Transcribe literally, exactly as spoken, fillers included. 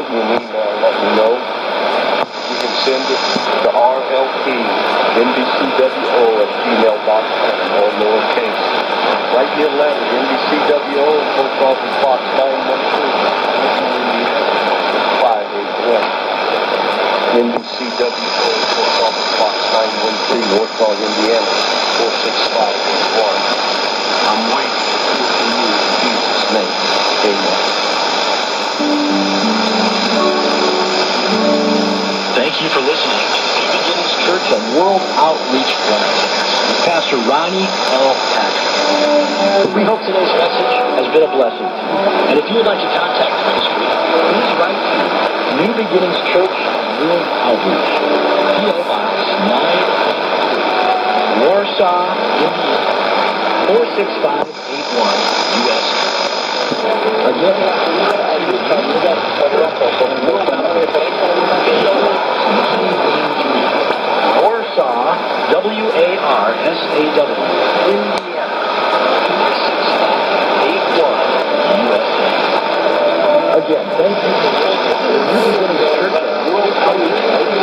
write me an email and let me know. You can send it to R L P N B C W O at gmail dot com, all lowercase. Write me a letter, N B C W O, Post Office Box nine one three, five eight one. N B C W O, Post Office Box nine one three, Warsaw, Indiana, four six five eight one. I'm waiting to hear from you in Jesus' name. Amen. Thank you for listening to New Beginnings Church and World Outreach Broadcast with Pastor Ronnie L. Patrick. We hope today's message has been a blessing to you. And if you would like to contact the ministry, please write to New Beginnings Church and World Outreach, P O Box nine Warsaw, Indiana, four six five eight one, U S A. Again, Warsaw, W A R S A W, Indiana, four six five eight one, U S A. Again, thank you for listening to the New Beginnings Church and World Outreach.